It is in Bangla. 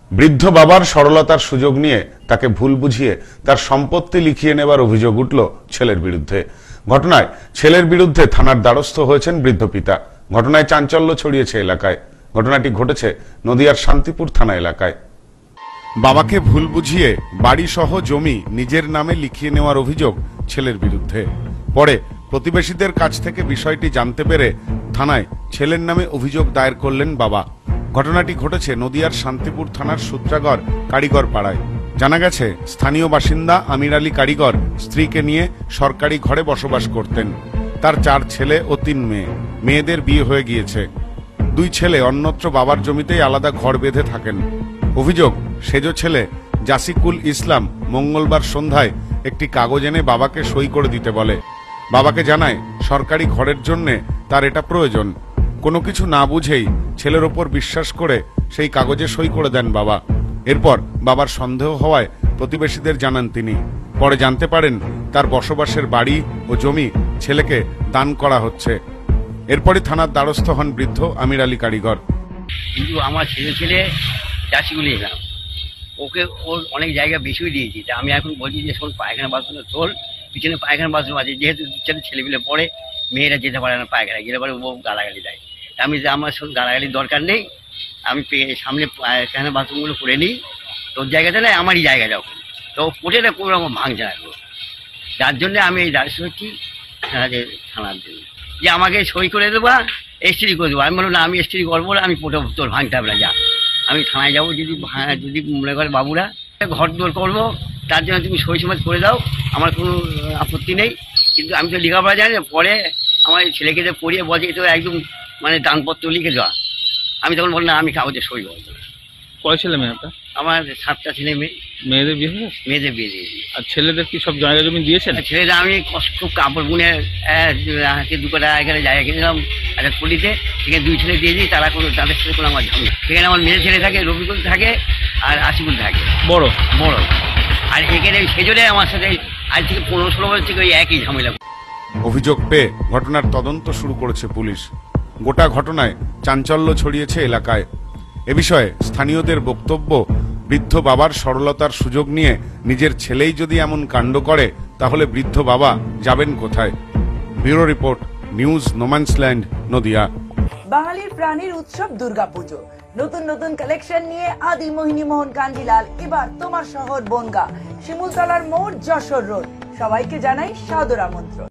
বৃদ্ধ বাবার সরলতার সুযোগ নিয়ে তাকে ভুল বুঝিয়ে তার সম্পত্তি লিখিয়ে নেবার অভিযোগ উঠল ছেলের বিরুদ্ধে। ঘটনায় ছেলের বিরুদ্ধে থানার দ্বারস্থ হয়েছেন বৃদ্ধ পিতা। ঘটনায় চাঞ্চল্য ছড়িয়েছে এলাকায়। ঘটনাটি ঘটেছে নদিয়ার শান্তিপুর থানা এলাকায়। বাবাকে ভুল বুঝিয়ে বাড়ি সহ জমি নিজের নামে লিখিয়ে নেওয়ার অভিযোগ ছেলের বিরুদ্ধে। পরে প্রতিবেশীদের কাছ থেকে বিষয়টি জানতে পেরে থানায় ছেলের নামে অভিযোগ দায়ের করলেন বাবা। ঘটনাটি ঘটেছে নদিয়ার শান্তিপুর থানার সূত্রাগড় কারিগর পাড়ায়। জানা গেছে, স্থানীয় বাসিন্দা আমির আলী কারিগর স্ত্রীকে নিয়ে সরকারি ঘরে বসবাস করতেন। তার 4 ছেলে ও 3 মেয়ে। মেয়েদের বিয়ে হয়ে গিয়েছে। 2 ছেলে অন্যত্র বাবার জমিতেই আলাদা ঘর বেঁধে থাকেন। অভিযোগ, সেজ ছেলে জাসিকুল ইসলাম মঙ্গলবার সন্ধ্যায় একটি কাগজ এনে বাবাকে সই করে দিতে বলে। বাবাকে জানায় সরকারি ঘরের জন্যে তার এটা প্রয়োজন। কোনো কিছু না বুঝেই ছেলের ওপর বিশ্বাস করে সেই কাগজে সই করে দেন বাবা। এরপর বাবার সন্দেহ হওয়ায় প্রতিবেশীদের জানান তিনি। পরে জানতে পারেন তার বসবাসের বাড়ি ও জমি ছেলেকে দান করা হচ্ছে। এরপরই থানার দ্বারস্থ হন বৃদ্ধ আমির আলী কারিগর। কিন্তু আমার ছেলে চাষিগুলি এলাম, ওকে ওর অনেক জায়গা বেশি দিয়েছি। তা আমি এখন বলছি যে শোন, পায়খানা বাথরুমে তোল, পিছনে পায়খানা বাথরুম আছে, যেহেতু ছেলেপিলে পড়ে, মেয়েরা যেতে পারে না পায়খানা, গেলে পরে ও গালাগালি দেয়। আমি যে আমার শোন, গালাগালির দরকার নেই, আমি সামনে পায়খানা বাথরুমগুলো করে নিই, তোর জায়গাটা নেই আমারই জায়গা যাও, তো কোটে না কোনো রকম ভাঙছে না। যার জন্য আমি এই দ্বারস্থ হচ্ছি থানার জন্য, যে আমাকে সই করে দেবা, এসটি করে দেবো। আমি বললাম না, আমি এসটি করবো না, আমি তোর ভাঙতে হবে না, যা আমি থানায় যাবো। যদি মনে করে বাবুরা ঘর দৌড় করবো, তার জন্য তুমি সই সমাজ করে দাও, আমার কোনো আপত্তি নেই। কিন্তু আমি তো লেখাপড়া জানি না। পরে আমার ছেলেকে যে পড়িয়ে বলছে তো একদম মানে দানপত্র লিখে দেওয়া। আমি তখন বললাম আমি কাগজে সই করবো। কয় ছেলে মেয়ে আপনার? আমার 7টা ছেলে মেয়ে। মেয়েদের বিয়ে হয়েছে? মেয়েদের বিয়ে দিয়েছি। আর ছেলেদের কি সব জায়গা জমি দিয়েছেন? ছেলেদের আমি খুব কাপড় বুনে 2 টাকা এখানে জায়গা কিনলাম একটা পল্লিতে, সেখানে 2 ছেলে দিয়েছি। তারা কোনো, তাদের সাথে কোনো আমার ঝামেলা। সেখানে আমার মেয়ে ছেলে থাকে, রবিকুল থাকে আর আশিকুল থাকে, বড়। আর এখানে সেজন্য আমার সাথে আজ থেকে 15-16 বছর থেকে ওই একই ঝামেলা। অভিযোগ পেয়ে ঘটনার তদন্ত শুরু করেছে পুলিশ। গোটা ঘটনায় চাঞ্চল্য ছড়িয়েছে এলাকায়। এ বিষয়ে স্থানীয়দের বক্তব্য, বৃদ্ধ বাবার সরলতার সুযোগ নিয়ে নিজের ছেলেই যদি এমন কাণ্ড করে, তাহলে বৃদ্ধ বাবা যাবেন কোথায়? Bureau report, news, no man's land, Nadia. বাঙালির প্রাণীর উৎসব দুর্গাপুজো। নতুন নতুন কালেকশন নিয়ে আদি মোহিনী মোহন কাঞ্জিলাল এবার তোমার শহর বনগা, শিমুলতলার মোড়, যশোর রোড। সবাইকে জানাই সাদর আমন্ত্রণ।